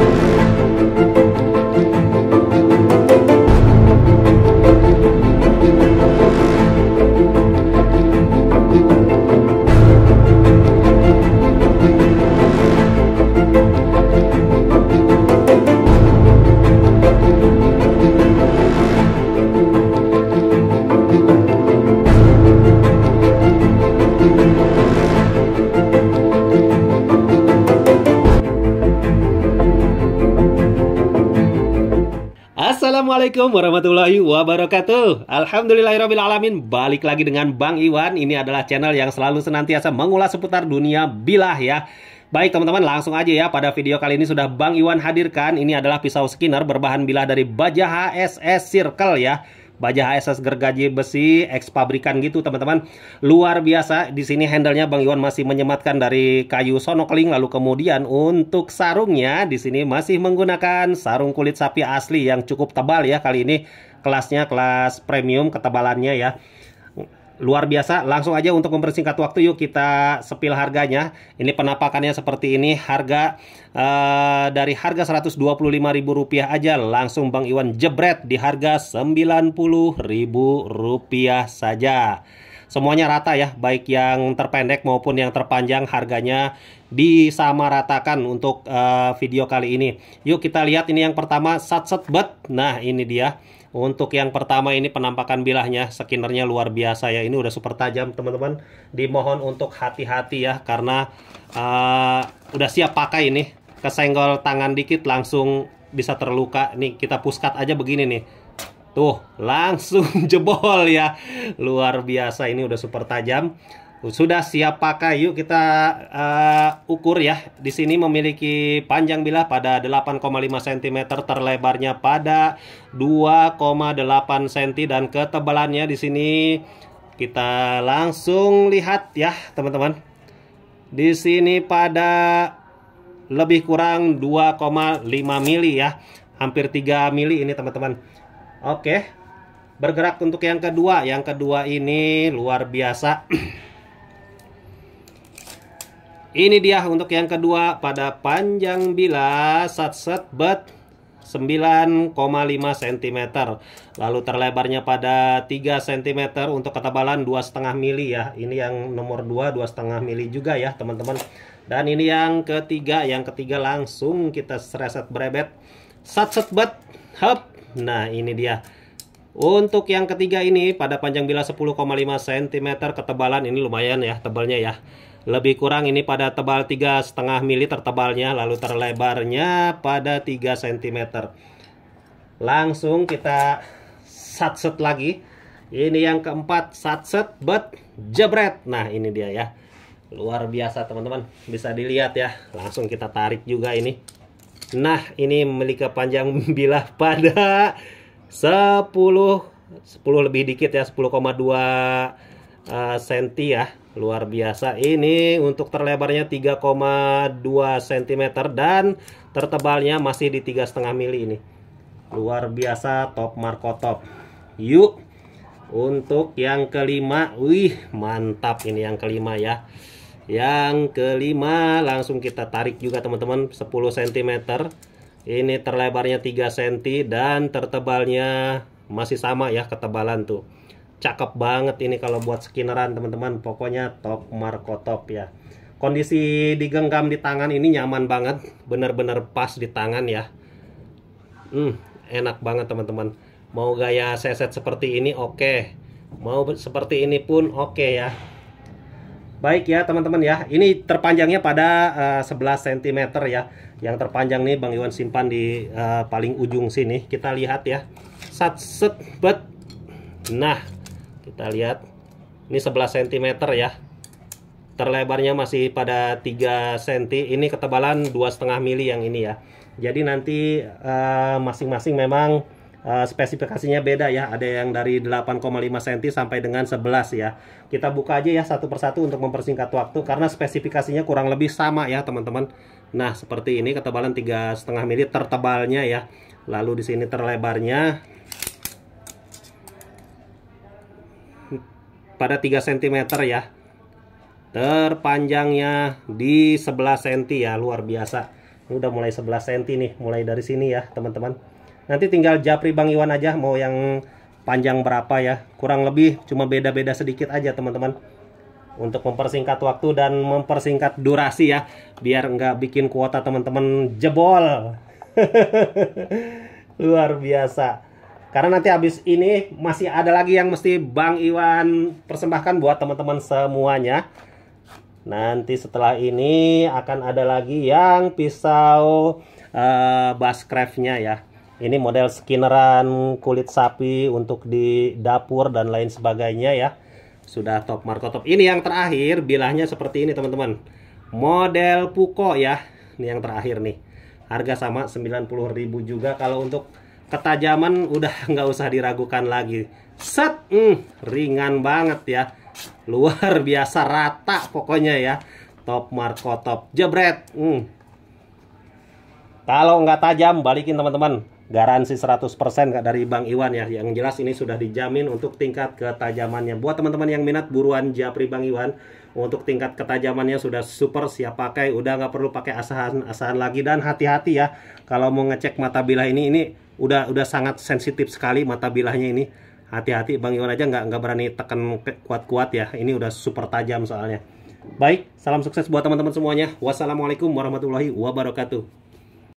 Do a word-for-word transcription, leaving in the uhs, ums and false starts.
Assalamualaikum warahmatullahi wabarakatuh. Alhamdulillahirrabbilalamin. Balik lagi dengan Bang Iwan. Ini adalah channel yang selalu senantiasa mengulas seputar dunia bilah ya. Baik teman-teman, langsung aja ya. Pada video kali ini sudah Bang Iwan hadirkan. Ini adalah pisau skinner berbahan bilah dari baja H S S Circle ya. Baja H S S gergaji besi eks pabrikan gitu teman-teman. Luar biasa. Di sini handle-nya Bang Iwan masih menyematkan dari kayu sonokeling. Lalu kemudian untuk sarungnya di sini masih menggunakan sarung kulit sapi asli yang cukup tebal ya. Kali ini kelasnya kelas premium ketebalannya ya. Luar biasa. Langsung aja untuk mempersingkat waktu, yuk kita sepil harganya. Ini penampakannya seperti ini. Harga uh, dari harga seratus dua puluh lima ribu rupiah aja langsung Bang Iwan jebret di harga sembilan puluh ribu rupiah saja. Semuanya rata ya, baik yang terpendek maupun yang terpanjang harganya disamaratakan untuk uh, video kali ini. Yuk kita lihat ini yang pertama, satset bet. Nah ini dia. Untuk yang pertama ini penampakan bilahnya, skinnernya luar biasa ya. Ini udah super tajam teman-teman. Dimohon untuk hati-hati ya, karena uh, udah siap pakai ini. Kesenggol tangan dikit langsung bisa terluka. Nih kita puskat aja begini nih. Tuh langsung jebol ya. Luar biasa, ini udah super tajam. Sudah siap pakai, yuk kita uh, ukur ya. Di sini memiliki panjang bilah pada delapan koma lima sentimeter, terlebarnya pada dua koma delapan sentimeter dan ketebalannya di sini kita langsung lihat ya, teman-teman. Di sini pada lebih kurang dua koma lima mili ya. Hampir tiga mili ini, teman-teman. Oke. Bergerak untuk yang kedua. Yang kedua ini luar biasa. Ini dia untuk yang kedua, pada panjang bilah satset bet sembilan koma lima sentimeter. Lalu terlebarnya pada tiga sentimeter, untuk ketebalan dua koma lima mili ya. Ini yang nomor dua, dua koma lima mili juga ya teman-teman. Dan ini yang ketiga, yang ketiga langsung kita reset brebet satset bet. Hup. Nah ini dia. Untuk yang ketiga ini pada panjang bilah sepuluh koma lima sentimeter, ketebalan ini lumayan ya tebalnya ya. Lebih kurang ini pada tebal tiga koma lima mili tertebalnya, lalu terlebarnya pada tiga sentimeter. Langsung kita satset lagi. Ini yang keempat, satset bet jebret. Nah ini dia ya. Luar biasa teman-teman. Bisa dilihat ya. Langsung kita tarik juga ini. Nah ini memiliki panjang bilah pada sepuluh lebih dikit ya, sepuluh koma dua uh, senti ya. Luar biasa. Ini untuk terlebarnya tiga koma dua sentimeter dan tertebalnya masih di tiga koma lima mili ini. Luar biasa, top Marco top. Yuk untuk yang kelima. Wih mantap, ini yang kelima ya. Yang kelima langsung kita tarik juga teman-teman, sepuluh sentimeter. Ini terlebarnya tiga sentimeter dan tertebalnya masih sama ya ketebalan tuh. Cakep banget ini kalau buat skinneran teman-teman. Pokoknya top Marco top ya. Kondisi digenggam di tangan ini nyaman banget. Bener-bener pas di tangan ya. Hmm, enak banget teman-teman. Mau gaya seset seperti ini oke. Mau seperti ini pun oke ya. Baik ya teman-teman ya. Ini terpanjangnya pada uh, sebelas sentimeter ya. Yang terpanjang nih Bang Iwan simpan di uh, paling ujung sini. Kita lihat ya. Satset bet. Nah kita lihat ini sebelas sentimeter ya. Terlebarnya masih pada tiga sentimeter. Ini ketebalan dua koma lima mili yang ini ya. Jadi nanti masing-masing uh, memang uh, spesifikasinya beda ya. Ada yang dari delapan koma lima sentimeter sampai dengan sebelas ya. Kita buka aja ya satu persatu untuk mempersingkat waktu, karena spesifikasinya kurang lebih sama ya teman-teman. Nah seperti ini ketebalan tiga koma lima mili tertebalnya ya. Lalu di sini terlebarnya pada tiga sentimeter ya. Terpanjangnya di sebelas sentimeter ya, luar biasa. Udah mulai sebelas sentimeter nih, mulai dari sini ya teman-teman. Nanti tinggal japri Bang Iwan aja mau yang panjang berapa ya. Kurang lebih cuma beda-beda sedikit aja teman-teman. Untuk mempersingkat waktu dan mempersingkat durasi ya. Biar nggak bikin kuota teman-teman jebol. Luar biasa. Karena nanti habis ini masih ada lagi yang mesti Bang Iwan persembahkan buat teman-teman semuanya. Nanti setelah ini akan ada lagi yang pisau uh, Bushcraft-nya ya. Ini model skinneran kulit sapi untuk di dapur dan lain sebagainya ya. Sudah top marko top. Ini yang terakhir bilahnya seperti ini teman-teman. Model Puko ya. Ini yang terakhir nih. Harga sama sembilan puluh ribu juga. Kalau untuk ketajaman udah nggak usah diragukan lagi. Set, mm, ringan banget ya. Luar biasa rata pokoknya ya. Top marko top. Jebret. Mm. Kalau nggak tajam balikin teman-teman. Garansi seratus persen dari Bang Iwan ya. Yang jelas ini sudah dijamin untuk tingkat ketajamannya. Buat teman-teman yang minat buruan japri Bang Iwan. Untuk tingkat ketajamannya sudah super siap pakai. Udah nggak perlu pakai asahan-asahan lagi. Dan hati-hati ya. Kalau mau ngecek mata bilah ini. Ini udah udah sangat sensitif sekali mata bilahnya ini. Hati-hati Bang Iwan aja nggak nggak berani tekan kuat-kuat ya. Ini udah super tajam soalnya. Baik, salam sukses buat teman-teman semuanya. Wassalamualaikum warahmatullahi wabarakatuh.